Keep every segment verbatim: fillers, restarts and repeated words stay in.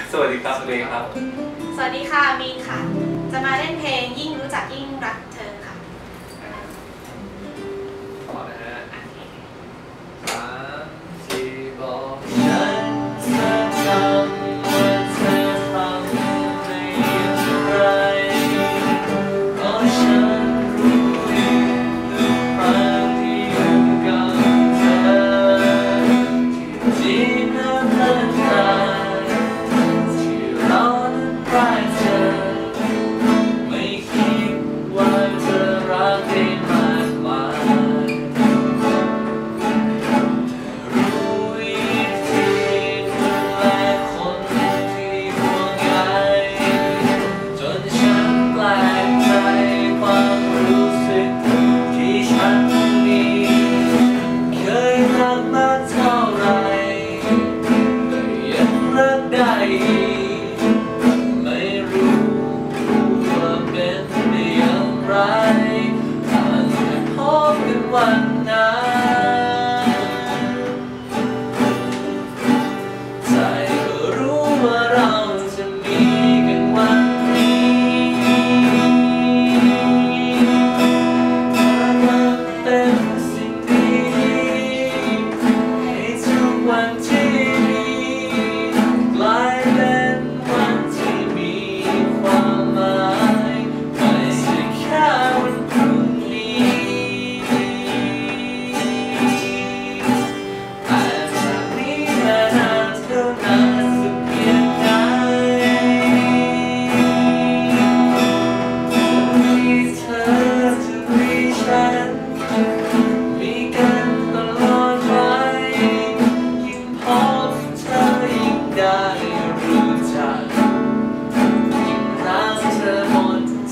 สวัสดีครับเมย์ครับสวัสดีค่ะมีนค่ะจะมาเล่นเพลงยิ่งรู้จักยิ่งรักเธอค่ะต่อนะฮะสามสี่บอกฉันสักคำว่าเธอทำได้อย่างไรเพราะฉันรู้ดีทุกครั้งที่อยู่กับเธอที่จริงนั้นตั้งแต่ที่เรานั้นรักเธอไม่คิดว่าเธอรักได้มากมายรู้วิธีดูแลคนที่ห่วงใยจนฉันแปลกใจความรู้สึกที่ฉันมีเคยรักมาเท่าไรแต่ยังรักได้อีกไม่รู้ว่าเป็นได้อย่างไรต่างแต่พบกันวันนั้นใจก็รู้ว่าเราจะมีกันวันนี้มันเป็นสิ่งดีให้ทุกวันที่มีกลายเป็นวันที่มีความหมายไม่ใช่แค่วันพรุ่งนี้แต่จากนี้มานานเท่านานสักเพียงใดมีเธอจะมีฉันมีกันตลอดไปยิ่งพบเธอยิ่งได้รู้จักยิ่งรักเธอหมดใจ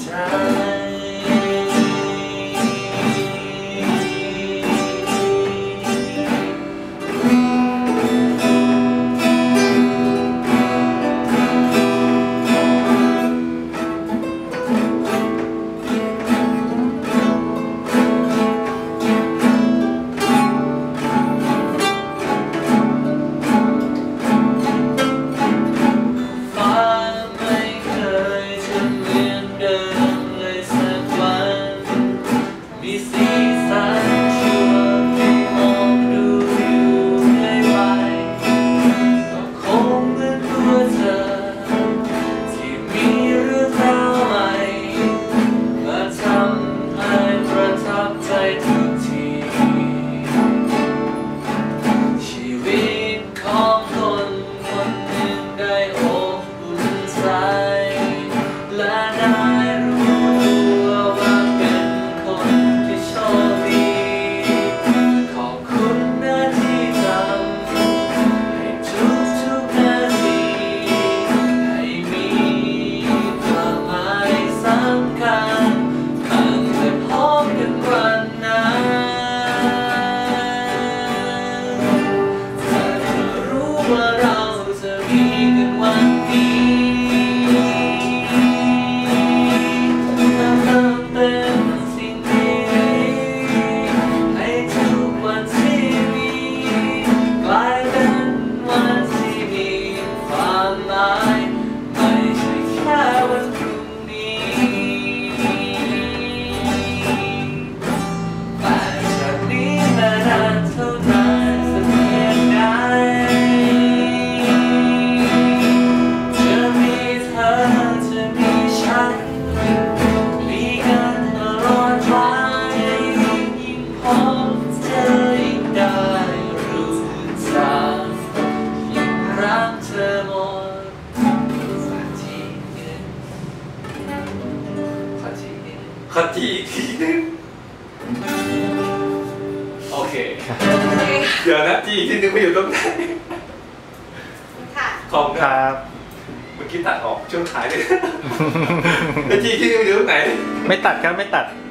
ฟ้าไม่เคยจะเหมือนเดิมเลยสักวันมีสีสันชั่วให้มองดูอยู่ไกลไปก็คงเหมือนตัวเธอที่มีเรื่องราวใหม่มาทำให้ประทับใจทุกที ชีวิตของคนคนหนึ่งได้อบอุ่นใจและได้รู้ตัวว่าเป็นคนที่โชคดีขอบคุณนะที่ทำให้ทุกทุกนาทีให้มีความหมายสำคัญตั้งแต่พบกันวันนั้นเธอจะรู้ว่าเราจะมีกันวันนี้ถ้าเธอเป็นสิ่งดีให้ทุกวันที่มีกลายเป็นวันที่มีความหมายไม่ใช่แค่วันพรุ่งนี้แต่จากนี้มานานเท่านานสักเพียงใดจะมีเธอจะมีฉันมีกันตลอดไปยิ่งพบเธอยิ่งได้รู้จักยิ่งรักเธอหมดสักทีหนึ่งสักทีหนึ่งสักทีอีกทีหนึ่งโอเค เดี๋ยวนะทีอีกทีหนึ่งไปอยู่ตรงไหนค่ะขอบคุณคครับรับเมื่อกี้ตัดออกช่วงท้ายเลย แล้วทีอีกทีหนึงไปอยู่ตรงไหนไม่ตัดครับไม่ตัด